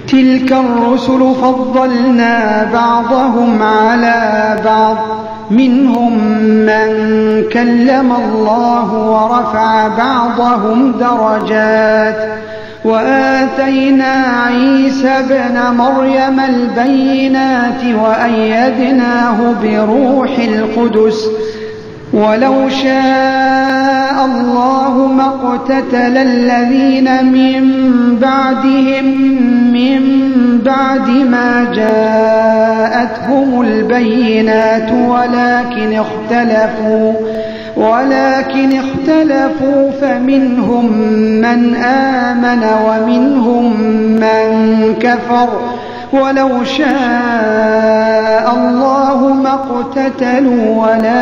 تلك الرسل فضلنا بعضهم على بعض منهم من كلم الله ورفع بعضهم درجات وآتينا عيسى ابن مريم البينات وأيدناه بروح القدس ولو شاء الله ما اقتتل الذين من بعدهم من بعد ما جاءتهم البينات ولكن اختلفوا فمنهم من آمن ومنهم من كفر ولو شاء الله ما اقتتلوا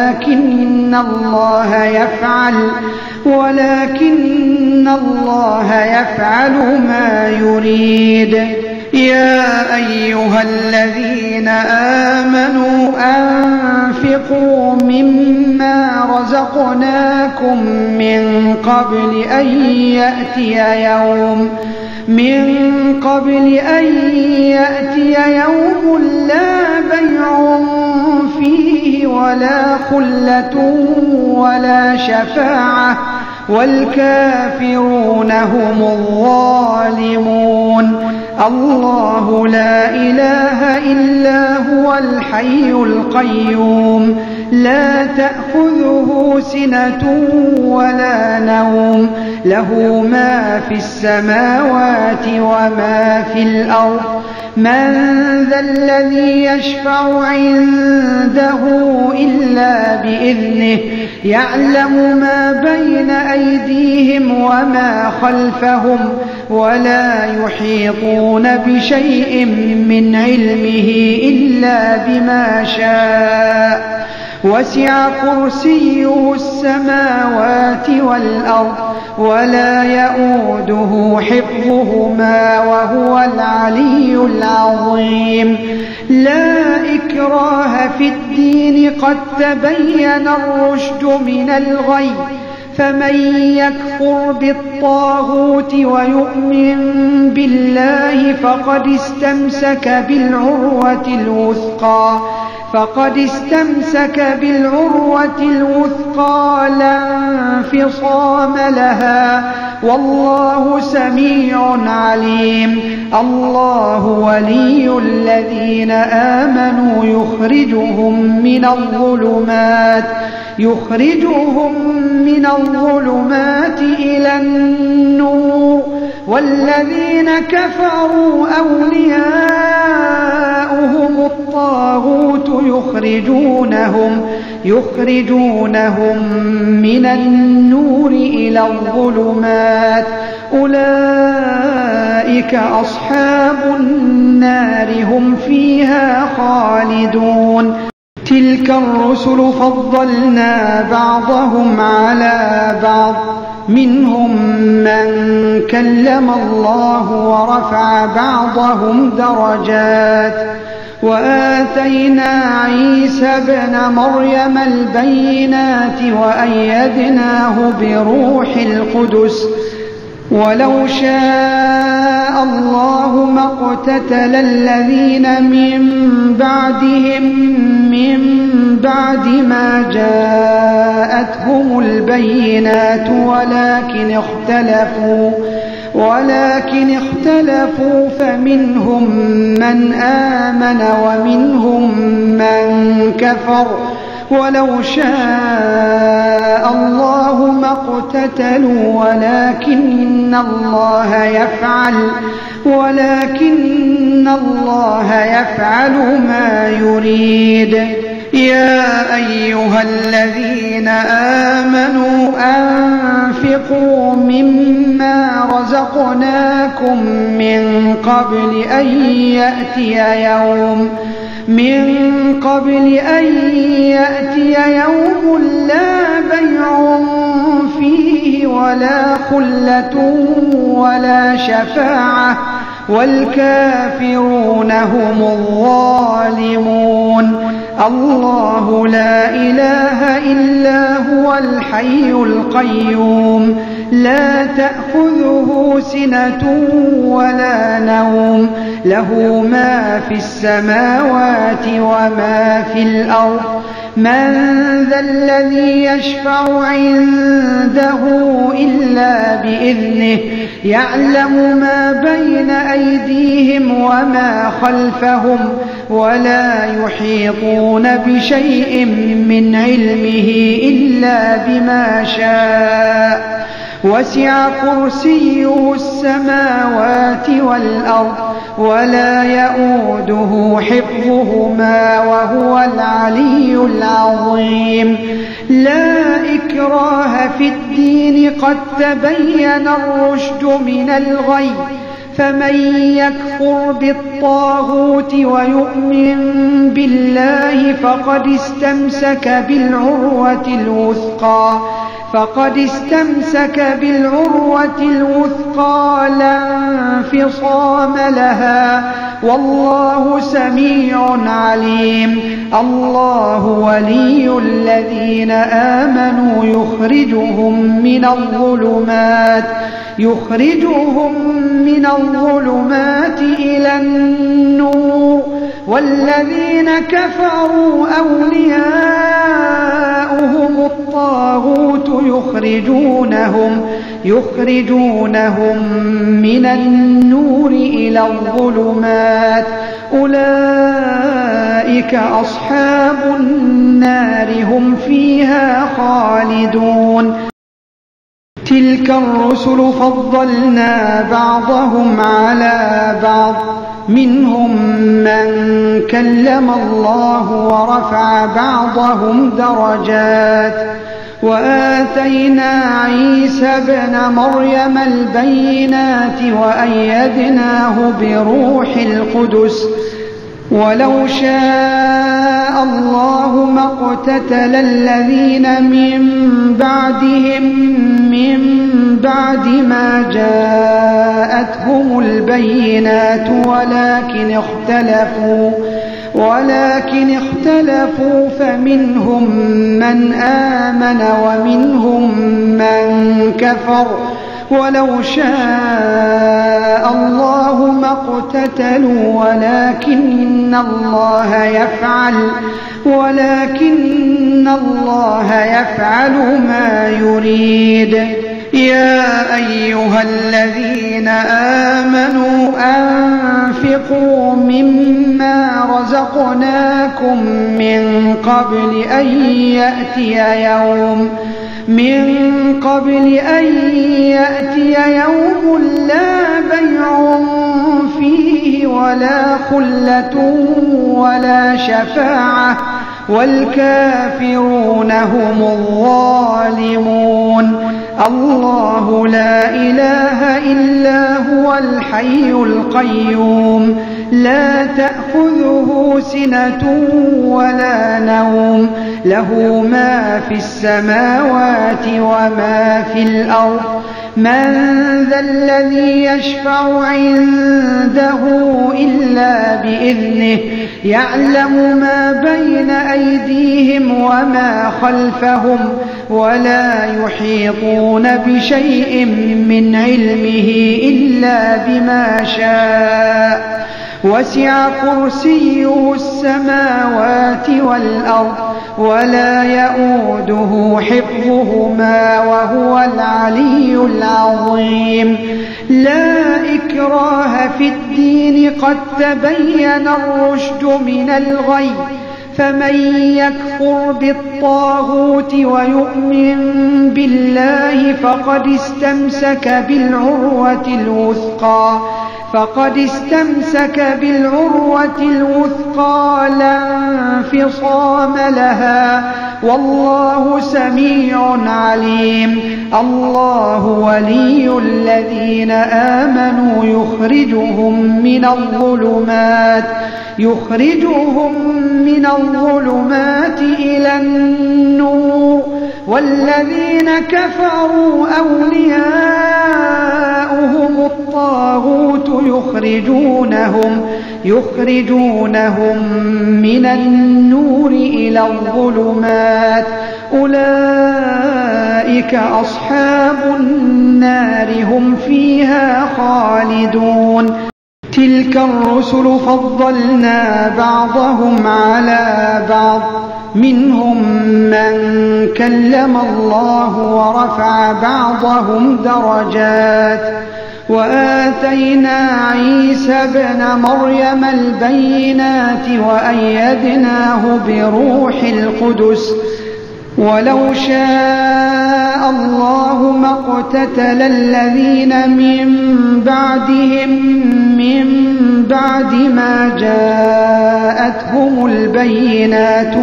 ولكن الله يفعل ما يريد. يا أيها الذين آمنوا أنفقوا مما رزقناكم من قبل أن يأتي يوم لا بيع فيه ولا خلة ولا شفاعة والكافرون هم الظالمون. الله لا إله إلا هو الحي القيوم لا تأخذه سنة ولا نوم له ما في السماوات وما في الأرض من ذا الذي يشفع عنده إلا بإذنه يعلم ما بين أيديهم وما خلفهم ولا يحيطون بشيء من علمه إلا بما شاء وسع كرسيه السماوات والأرض ولا يؤوده حفظهما وهو العلي العظيم. لا إكراه في الدين قد تبين الرشد من الغي فمن يكفر بالطاغوت ويؤمن بالله فقد استمسك بالعروة الوثقى لا انفصام لها والله سميع عليم. الله ولي الذين آمنوا يخرجهم من الظلمات إلى النور والذين كفروا أولياؤهم الطاغوت يخرجونهم من النور إلى الظلمات أولئك أصحاب النار هم فيها خالدون. تلك الرسل فضلنا بعضهم على بعض منهم من كلم الله ورفع بعضهم درجات وآتينا عيسى ابن مريم البينات وأيدناه بروح القدس ولو شاء الله ما اقتتل الذين من بعدهم من بعد ما جاءتهم البينات ولكن اختلفوا فمنهم من آمن ومنهم من كفر ولو شاء الله ما اقتتلوا ولكن الله يفعل ما يريد. يا أيها الذين آمنوا أنفقوا مما رزقناكم من قبل أن يأتي يوم لا بيع فيه ولا خلة ولا شفاعة والكافرون هم الظالمون. الله لا إله إلا هو الحي القيوم لا تأخذه سنة ولا نوم له ما في السماوات وما في الأرض من ذا الذي يشفع عنده إلا بإذنه يعلم ما بين أيديهم وما خلفهم ولا يحيطون بشيء من علمه إلا بما شاء وسع كرسيه السماوات والأرض ولا يؤوده حفظهما وهو العلي العظيم لا إكراه في الدين قد تبين الرشد من الغي فمن يكفر بالطاغوت ويؤمن بالله فقد استمسك بالعروة الوثقى لا انفصام لها والله سميع عليم الله ولي الذين آمنوا يخرجهم من الظلمات إلى النور والذين كفروا أولياؤهم الطاغوت يخرجونهم من النور إلى الظلمات أولئك أصحاب النار هم فيها خالدون تلك الرسل فضلنا بعضهم على بعض منهم من كلم الله ورفع بعضهم درجات وآتينا عيسى ابن مريم البينات وأيدناه بروح القدس ولو شاء الله ما اقتتل الذين من بعد ما جاءتهم البينات ولكن اختلفوا فمنهم من آمن ومنهم من كفر ولو شاء الله ما اقتتلوا ولكن الله يفعل ما يريد يا أيها الذين آمنوا أنفقوا مما رزقناكم من قبل أن يأتي يوم لا بيع فيه ولا خلة ولا شفاعة والكافرون هم الظالمون الله لا إله إلا هو الحي القيوم لا تأخذه سنة ولا نوم له ما في السماوات وما في الأرض من ذا الذي يشفع عنده إلا بإذنه يعلم ما بين أيديهم وما خلفهم ولا يحيطون بشيء من علمه إلا بما شاء وسع كرسيه السماوات والأرض ولا يؤوده حفظهما وهو العلي العظيم لا إكراه في الدين قد تبين الرشد من الغي فمن يكفر بالطاغوت ويؤمن بالله فقد استمسك بالعروة الوثقى لا انفصام لها والله سميع عليم الله ولي الذين آمنوا يخرجهم من الظلمات إلى النور والذين كفروا أولياؤهم الطاغوت يخرجونهم من النور إلى الظلمات أولئك أصحاب النار هم فيها خالدون تلك الرسل فضلنا بعضهم على بعض منهم من كلم الله ورفع بعضهم درجات وآتينا عيسى ابن مريم البينات وأيدناه بروح القدس ولو شاء الله ما اقتتل الذين من بعدهم من بعد ما جاءتهم البينات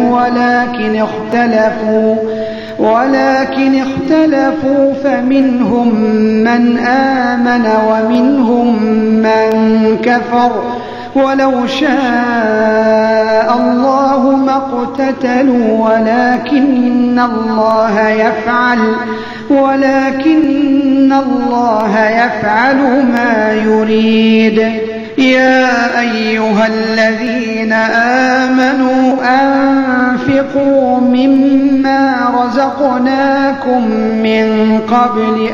ولكن اختلفوا فمنهم من آمن ومنهم من كفر ولو شاء الله ما اقتتلوا ولكن الله يفعل ما يريد. يا أيها الذين آمنوا أنفقوا مما رزقناكم من قبل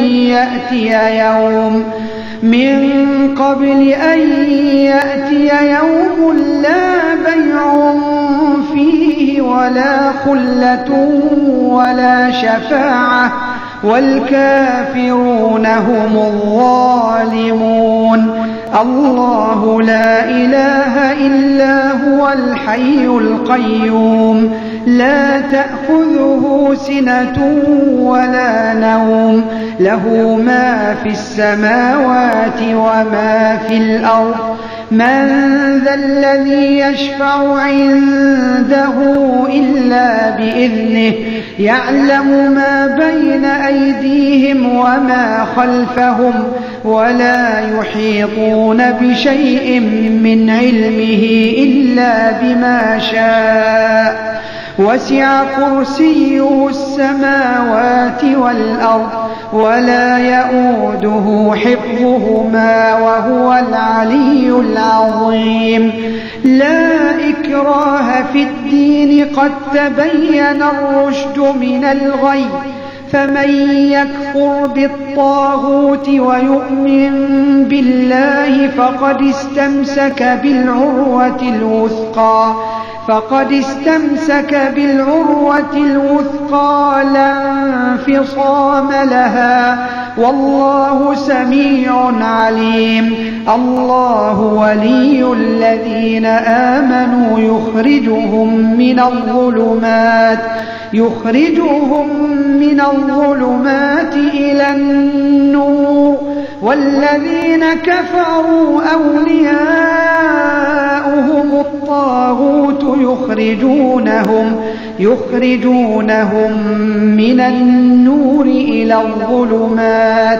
أن يأتي يوم لا بيع فيه ولا خلة ولا شفاعة والكافرون هم الظالمون. الله لا إله إلا هو الحي القيوم لا تأخذه سنة ولا نوم له ما في السماوات وما في الأرض من ذا الذي يشفع عنده إلا بإذنه يعلم ما بين أيديهم وما خلفهم ولا يحيطون بشيء من علمه إلا بما شاء وسع كرسيه السماوات والأرض ولا يؤوده حفظهما وهو العلي العظيم. لا إكراه في الدين قد تبين الرشد من الغي فمن يكفر بالطاغوت ويؤمن بالله فقد استمسك بالعروة الوثقى لا انفصام لها والله سميع عليم. الله ولي الذين آمنوا يخرجهم من الظلمات إلى النور والذين كفروا أولياؤهم الطاغوت يخرجونهم من النور إلى الظلمات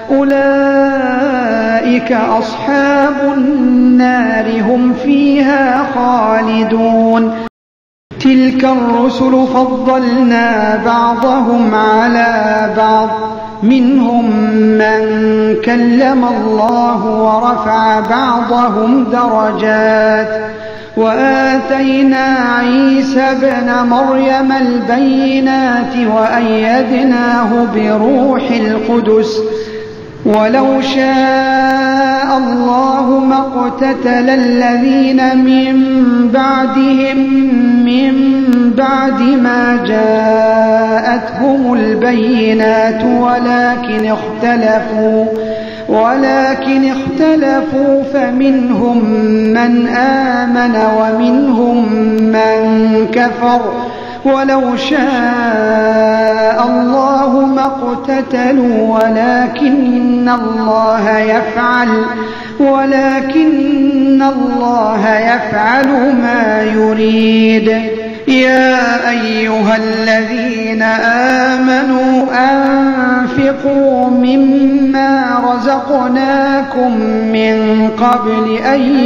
أولئك أصحاب النار هم فيها خالدون. تلك الرسل فضلنا بعضهم على بعض منهم من كلم الله ورفع بعضهم درجات وآتينا عيسى ابن مريم البينات وأيدناه بروح القدس ولو شاء الله ما اقتتل الذين من بعدهم من بعد ما جاءتهم البينات ولكن اختلفوا فمنهم من آمن ومنهم من كفر ولو شاء الله ما اقتتلوا ولكن الله يفعل ما يريد. يا أيها الذين آمنوا أنفقوا مما رزقناكم من قبل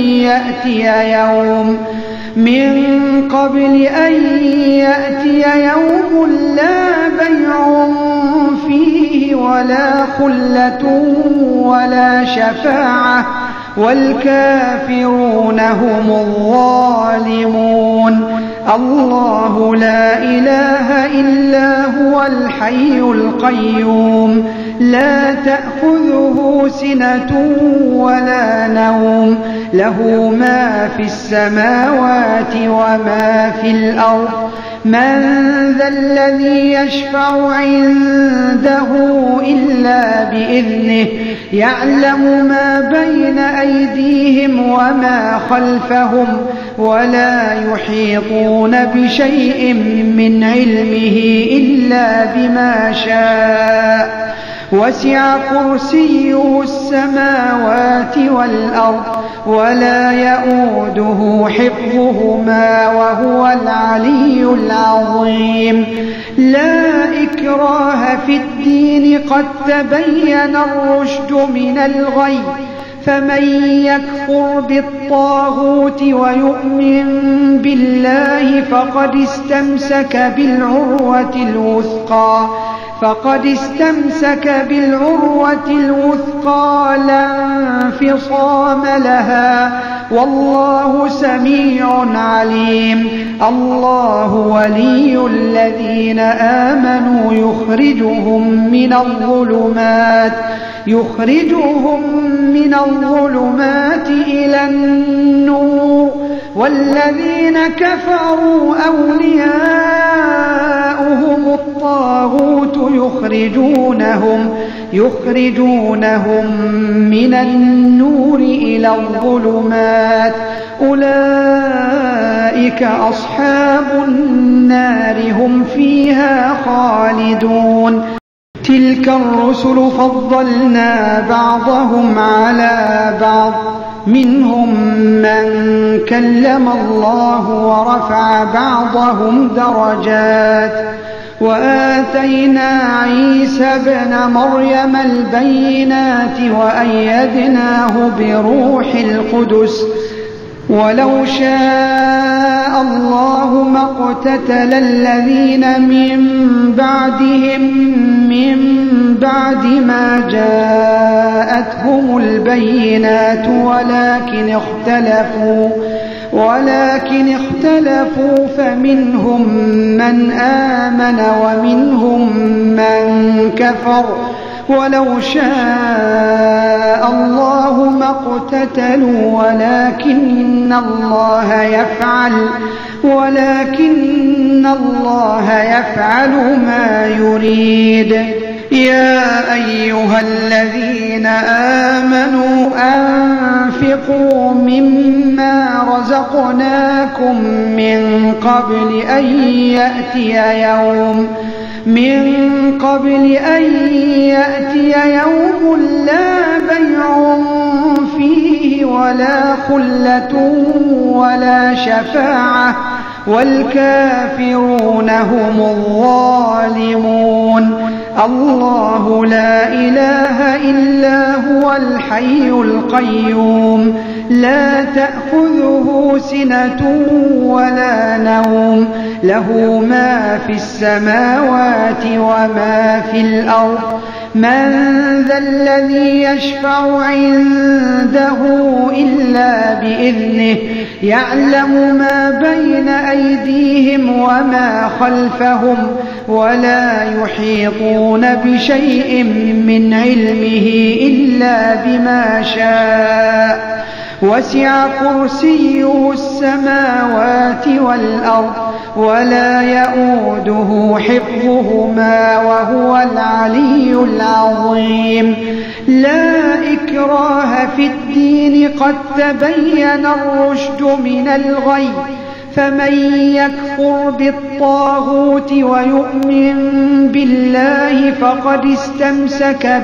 أن يأتي يوم لا بيع فيه ولا خلة ولا شفاعة والكافرون هم الظالمون. الله لا إله إلا هو الحي القيوم لا تأخذه سنة ولا نوم له ما في السماوات وما في الأرض من ذا الذي يشفع عنده إلا بإذنه يعلم ما بين أيديهم وما خلفهم ولا يحيطون بشيء من علمه إلا بما شاء وسع كرسيه السماوات والأرض ولا يؤوده حفظهما وهو العلي العظيم لا إكراه في الدين قد تبين الرشد من الغي فمن يكفر بالطاغوت ويؤمن بالله فقد استمسك بالعروة الوثقى لا انفصام لها والله سميع عليم الله ولي الذين آمنوا يخرجهم من الظلمات إلى النور والذين كفروا أولياؤهم الطاغوت يخرجونهم من النور إلى الظلمات أولئك أصحاب النار هم فيها خالدون تلك الرسل فضلنا بعضهم على بعض منهم من كلم الله ورفع بعضهم درجات وآتينا عيسى ابن مريم البينات وأيدناه بروح القدس ولو شاء الله ما اقتتل الذين من بعد ما جاءتهم البينات ولكن اختلفوا فمنهم من آمن ومنهم من كفر ولو شاء الله ما اقتتلوا ولكن الله يفعل ما يريد يا أيها الذين آمنوا أنفقوا مما رزقناكم من قبل أن يأتي يوم لا بيع فيه ولا خلة ولا شفاعة والكافرون هم الظالمون الله لا إله إلا هو الحي القيوم لا تأخذه سنة ولا نوم له ما في السماوات وما في الأرض من ذا الذي يشفع عنده إلا بإذنه يعلم ما بين أيديهم وما خلفهم ولا يحيطون بشيء من علمه إلا بما شاء وسع كرسيه السماوات والأرض ولا يؤوده حفظهما وهو العلي العظيم لا إكراه في الدين قد تبين الرشد من الغي فمن يكفر بالطاغوت ويؤمن بالله فقد استمسك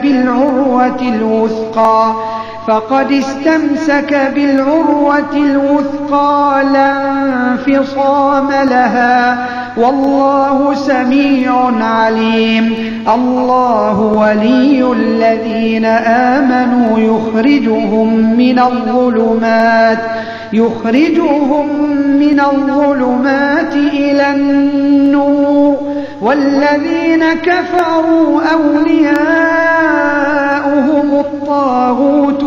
بالعروة الوثقى لا انفصام لها والله سميع عليم الله ولي الذين آمنوا يخرجهم من الظلمات إلى النور والذين كفروا أولياؤهم الطاغوت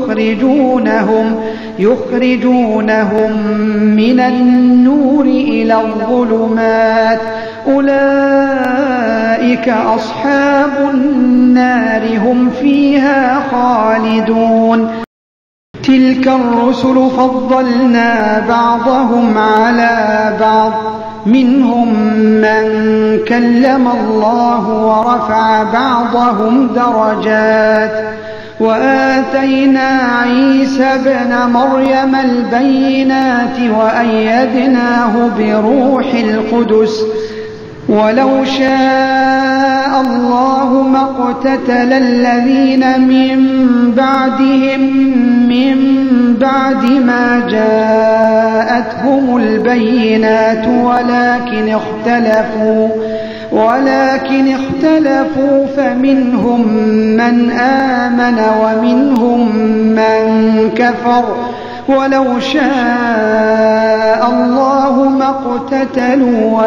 يخرجونهم من النور إلى الظلمات أولئك أصحاب النار هم فيها خالدون تلك الرسل فضلنا بعضهم على بعض منهم من كلم الله ورفع بعضهم درجات وآتينا عيسى ابن مريم البينات وأيدناه بروح القدس ولو شاء الله ما اقتتل الذين من بعدهم من بعد ما جاءتهم البينات ولكن اختلفوا فمنهم من آمن ومنهم من كفر ولو شاء الله ما اقتتلوا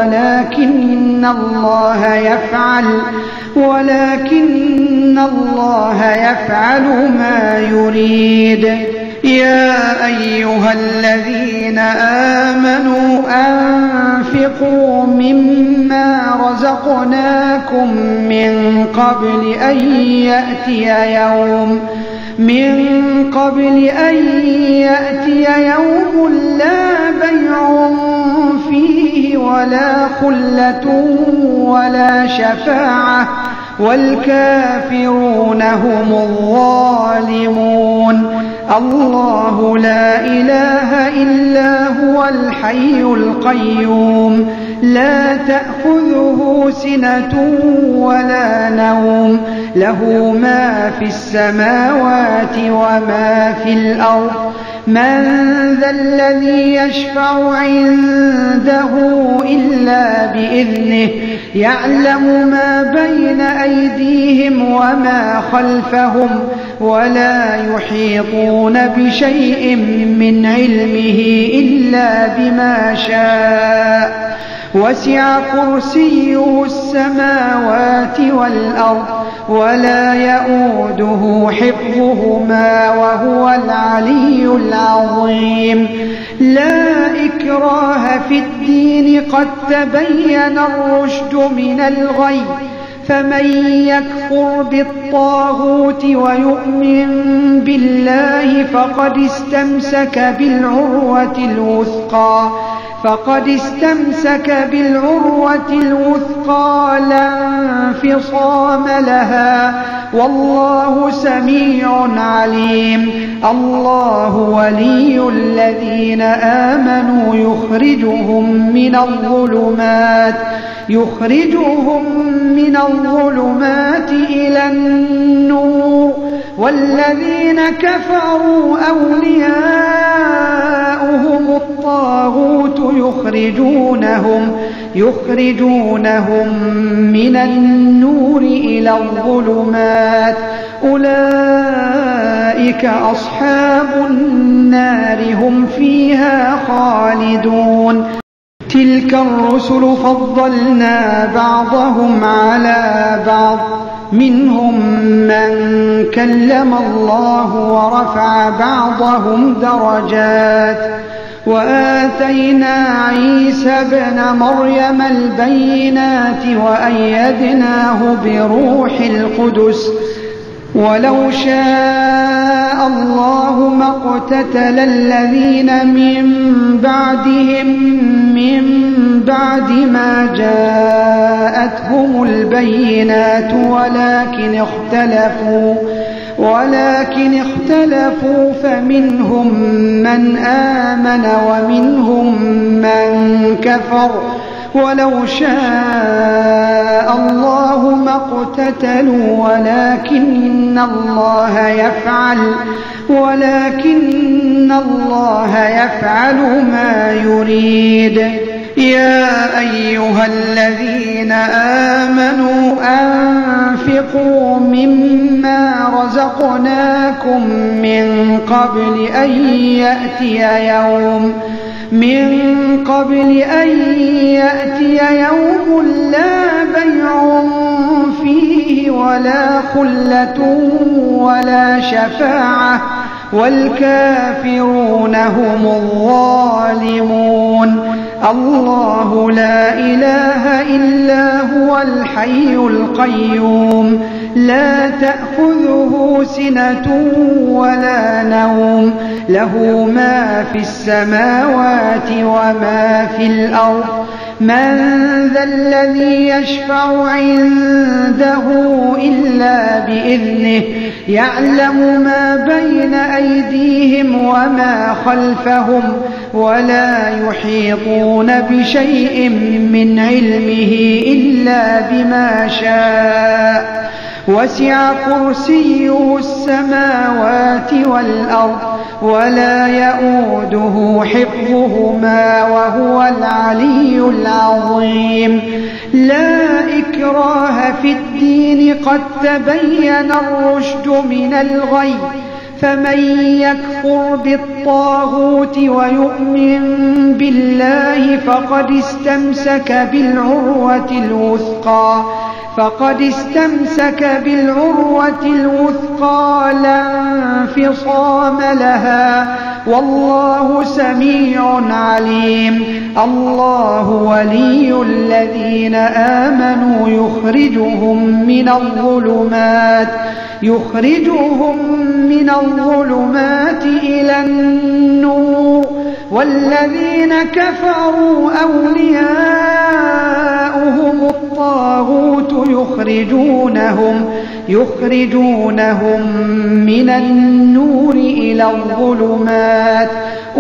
ولكن الله يفعل ما يريد يا أيها الذين آمنوا أنفقوا مما رزقناكم من قبل أن يأتي يوم لا بيع فيه ولا خلة ولا شفاعة والكافرون هم الظالمون الله لا إله إلا هو الحي القيوم لا تأخذه سنة ولا نوم له ما في السماوات وما في الأرض من ذا الذي يشفع عنده إلا بإذنه يعلم ما بين أيديهم وما خلفهم ولا يحيطون بشيء من علمه إلا بما شاء وسع كرسيه السماوات والأرض ولا يؤوده حفظهما وهو العلي العظيم لا إكراه في الدين قد تبين الرشد من الغي فمن يكفر بالطاغوت ويؤمن بالله فقد استمسك بالعروة الوثقى لا انفصام لها والله سميع عليم الله ولي الذين آمنوا يخرجهم من الظلمات إلى النور والذين كفروا أولياؤهم الطاغوت يخرجونهم من النور إلى الظلمات أولئك أصحاب النار هم فيها خالدون تلك الرسل فضلنا بعضهم على بعض منهم من كلم الله ورفع بعضهم درجات وآتينا عيسى ابن مريم البينات وأيدناه بروح القدس ولو شاء الله ما اقتتل الذين من بعدهم من بعد ما جاءتهم البينات ولكن اختلفوا فمنهم من آمن ومنهم من كفر ولو شاء الله ما اقتتلوا ولكن الله يفعل ما يريد يا أيها الذين آمنوا أنفقوا مما رزقناكم من قبل أن يأتي من قبل أن يأتي يوم لا بيع فيه ولا خلة ولا شفاعة والكافرون هم الظالمون. الله لا إله إلا هو الحي القيوم لا تأخذه سنة ولا نوم له ما في السماوات وما في الأرض من ذا الذي يشفع عنده إلا بإذنه يعلم ما بين أيديهم وما خلفهم ولا يحيطون بشيء من علمه إلا بما شاء وسع كرسيه السماوات والأرض ولا يؤوده حفظهما وهو العلي العظيم. لا إكراه في الدين قد تبين الرشد من الغي فمن يكفر بالطاغوت ويؤمن بالله فقد استمسك بالعروة الوثقى لا انفصام لها والله سميع عليم. الله ولي الذين آمنوا يخرجهم من الظلمات إلى النور والذين كفروا أولياؤهم الطاغوت يخرجونهم من النور إلى الظلمات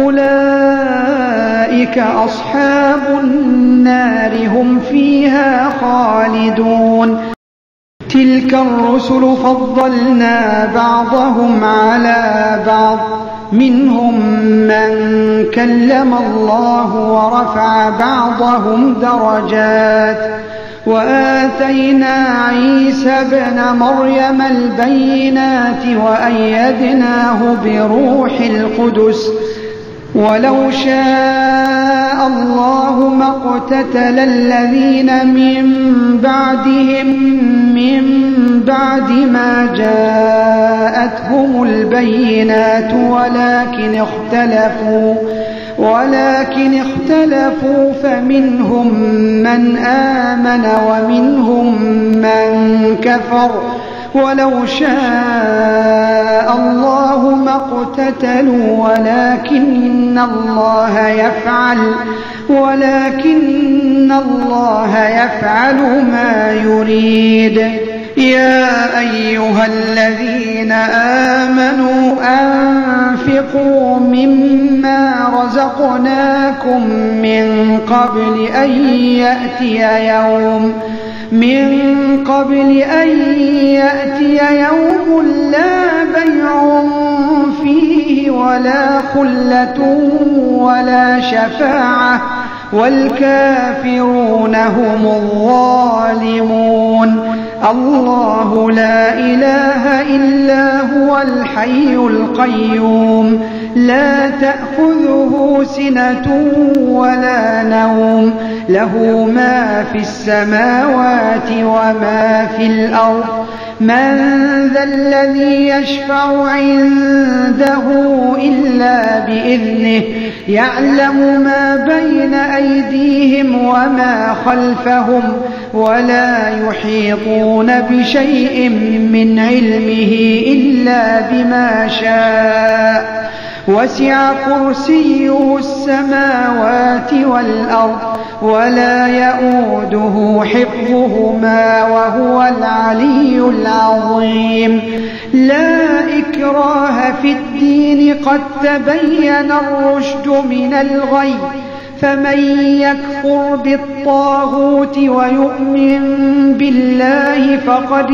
أولئك أصحاب النار هم فيها خالدون. تلك الرسل فضلنا بعضهم على بعض منهم من كلم الله ورفع بعضهم درجات وآتينا عيسى ابن مريم البينات وأيدناه بروح القدس ولو شاء الله ما اقتتل الذين من بعدهم من بعد ما جاءتهم البينات ولكن اختلفوا فمنهم من آمن ومنهم من كفر ولو شاء الله ما اقتتلوا ولكن الله يفعل ما يريد. يا أيها الذين آمنوا أنفقوا مما رزقناكم من قبل أن يأتي يوم لا بيع فيه ولا خلة ولا شفاعة والكافرون هم الظالمون. الله لا إله إلا هو الحي القيوم لا تأخذه سنة ولا نوم له ما في السماوات وما في الأرض من ذا الذي يشفع عنده إلا بإذنه يعلم ما بين أيديهم وما خلفهم ولا يحيطون بشيء من علمه إلا بما شاء وسع كرسيه السماوات والأرض ولا يؤوده حفظهما وهو العلي العظيم. لا إكراه في الدين قد تبين الرشد من الغي فمن يكفر بالطاغوت ويؤمن بالله فقد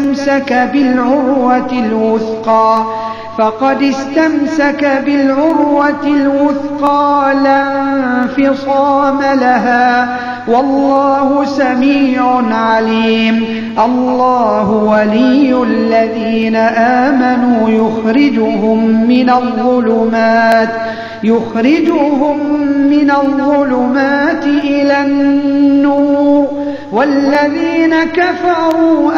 استمسك بالعروة الوثقى لا انفصام لها والله سميع عليم. الله ولي الذين آمنوا يخرجهم من الظلمات إلى النور والذين كفروا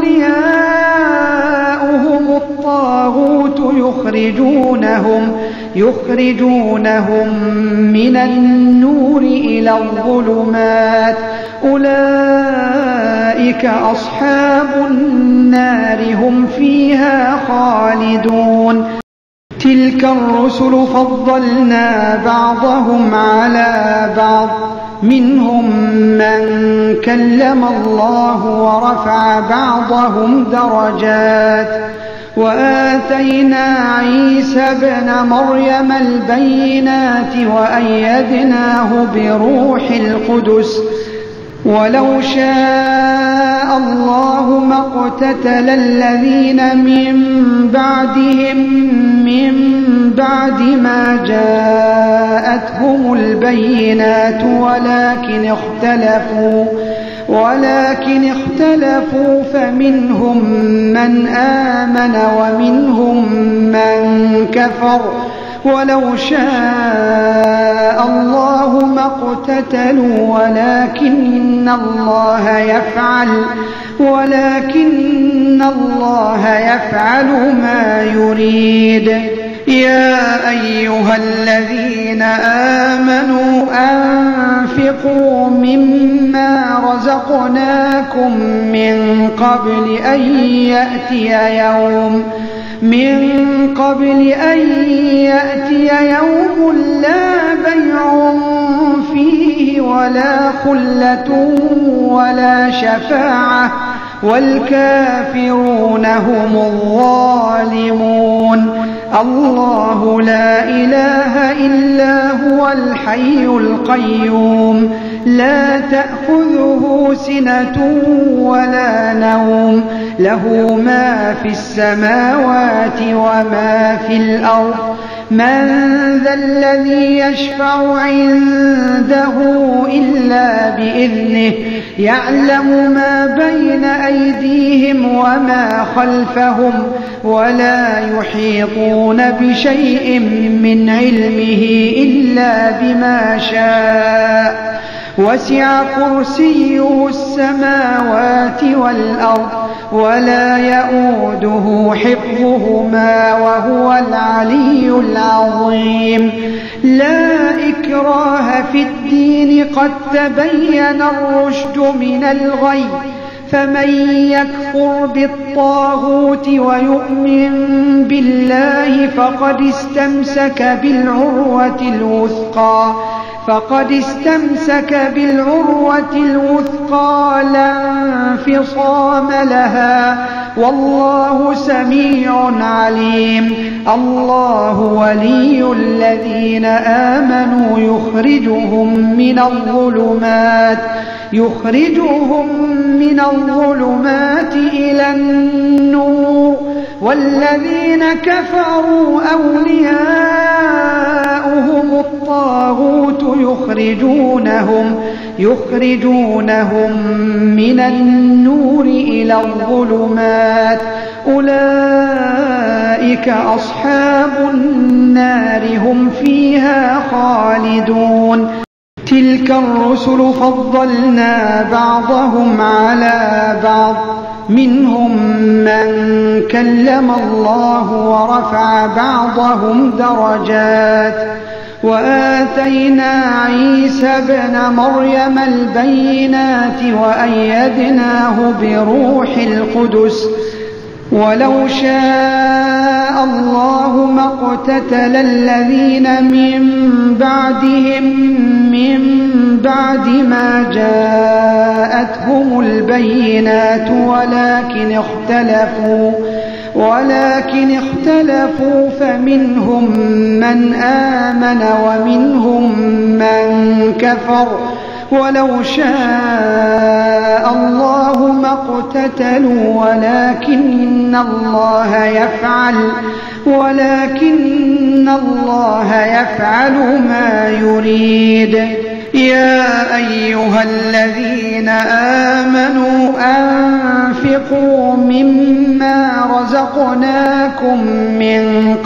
أولياؤهم الطاغوت يخرجونهم من النور إلى الظلمات أولئك أصحاب النار هم فيها خالدون تلك الرسل فضلنا بعضهم على بعض منهم من كلم الله ورفع بعضهم درجات وآتينا عيسى ابن مريم البينات وأيدناه بروح القدس ولو شاء الله ما اقتتل الذين من بعدهم من بعد ما جاءتهم البينات ولكن اختلفوا فمنهم من آمن ومنهم من كفر ولو شاء الله ما اقتتلوا ولكن الله يفعل ما يريد يا أيها الذين آمنوا أنفقوا مما رزقناكم من قبل أن يأتي يوم لا بيع فيه ولا خلة ولا شفاعة والكافرون هم الظالمون الله لا إله إلا هو الحي القيوم لا تأخذه سنة ولا نوم له ما في السماوات وما في الأرض من ذا الذي يشفع عنده إلا بإذنه يعلم ما بين أيديهم وما خلفهم ولا يحيطون بشيء من علمه إلا بما شاء وسع كرسيه السماوات والأرض ولا يؤوده حفظهما وهو العلي العظيم لا إكراه في الدين قد تبين الرشد من الغي فمن يكفر بالطاغوت ويؤمن بالله فقد استمسك بالعروة الوثقى لا انفصام لها والله سميع عليم الله ولي الذين آمنوا يخرجهم من الظلمات إلى النور والذين كفروا أولياؤهم الطاغوت يخرجونهم من النور إلى الظلمات أولئك أصحاب النار هم فيها خالدون تلك الرسل فضلنا بعضهم على بعض منهم من كلم الله ورفع بعضهم درجات وآتينا عيسى ابن مريم البينات وأيدناه بروح القدس ولو شاء الله ما اقتتل الذين من بعدهم من بعد ما جاءتهم البينات ولكن اختلفوا فمنهم من آمن ومنهم من كفر ولو شاء الله ما اقتتلوا ولكن الله يفعل ما يريد يا أيها الذين آمنوا أنفقوا مما رزقناكم من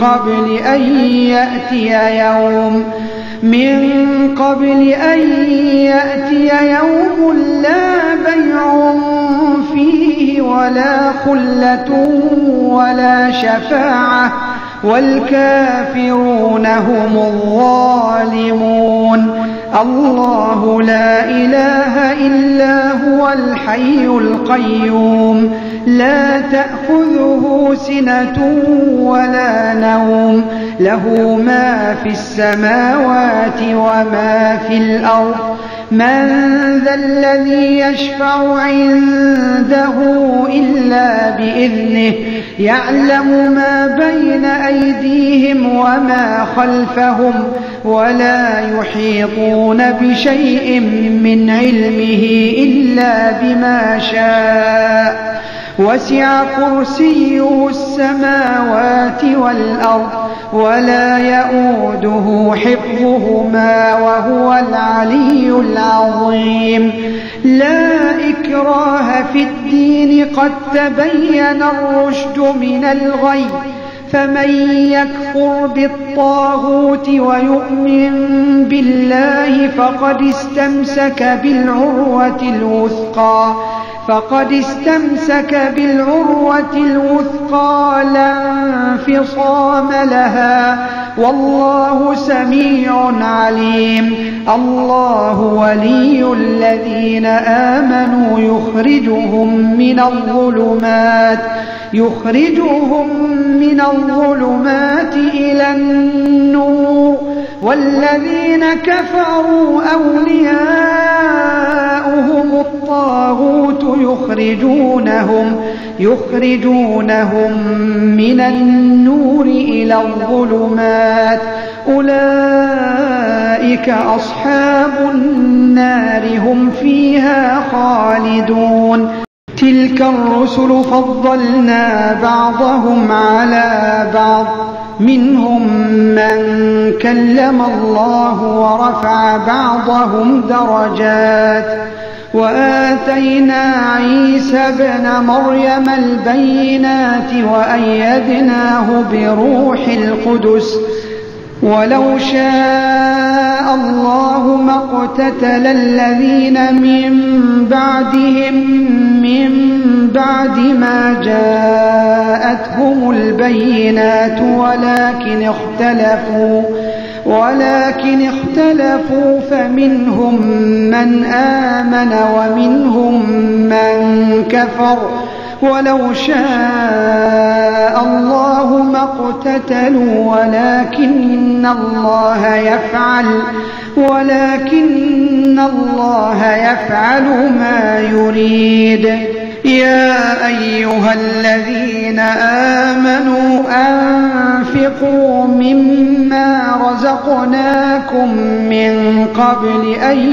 قبل أن يأتي يوم لا بيع فيه ولا خلة ولا شفاعة والكافرون هم الظالمون. الله لا إله إلا هو الحي القيوم لا تأخذه سنة ولا نوم له ما في السماوات وما في الأرض من ذا الذي يشفع عنده إلا بإذنه يعلم ما بين أيديهم وما خلفهم ولا يحيطون بشيء من علمه إلا بما شاء وسع كرسيه السماوات والأرض ولا يؤوده حفظهما وهو العلي العظيم. لا إكراه في الدين قد تبين الرشد من الغي فمن يكفر بالطاغوت ويؤمن بالله فقد استمسك بالعروة الوثقى لا انفصام لها والله سميع عليم. الله ولي الذين آمنوا يخرجهم من الظلمات إلى النور والذين كفروا أولياؤهم الطاغوت يخرجونهم من النور إلى الظلمات أولئك أصحاب النار هم فيها خالدون. تلك الرسل فضلنا بعضهم على بعض منهم من كلم الله ورفع بعضهم درجات وآتينا عيسى ابن مريم البينات وأيدناه بروح القدس ولو شاء الله ما اقتتل الذين من بعدهم من بعد ما جاءتهم البينات ولكن اختلفوا فمنهم من آمن ومنهم من كفر ولو شاء الله ما اقتتلوا ولكن الله يفعل ما يريد. يا أيها الذين آمنوا أنفقوا مما رزقناكم من قبل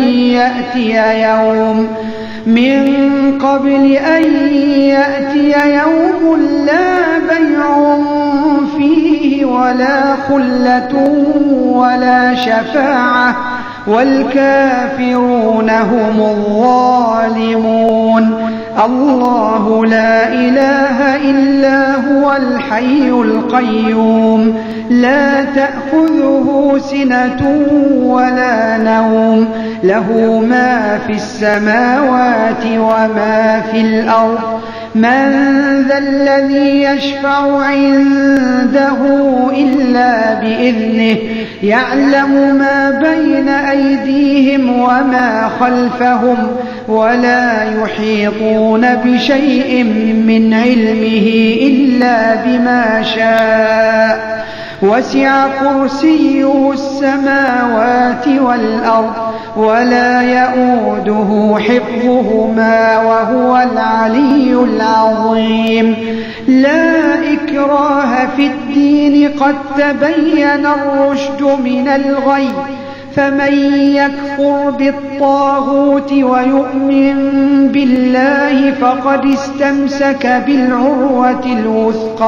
أن يأتي يوم لا بيع فيه ولا خلة ولا شفاعة والكافرون هم الظالمون. الله لا إله إلا هو الحي القيوم لا تأخذه سنة ولا نوم له ما في السماوات وما في الأرض من ذا الذي يشفع عنده إلا بإذنه يعلم ما بين أيديهم وما خلفهم ولا يحيطون بشيء من علمه إلا بما شاء وسع كرسيه السماوات والأرض ولا يؤوده حفظهما وهو العلي العظيم. لا إكراه في الدين قد تبين الرشد من الغي فمن يكفر بالطاغوت ويؤمن بالله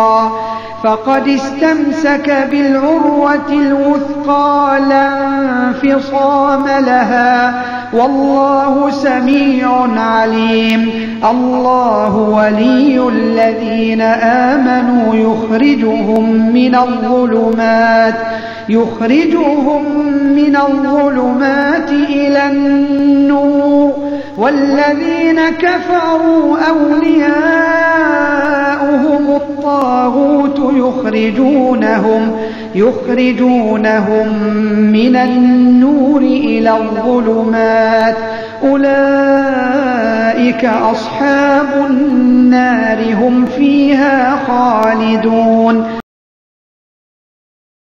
فقد استمسك بالعروة الوثقى لا انفصام لها والله سميع عليم الله ولي الذين آمنوا يخرجهم من الظلمات إلى النور والذين كفروا أولياؤهم الطاغوت يخرجونهم من النور إلى الظلمات أولئك أصحاب النار هم فيها خالدون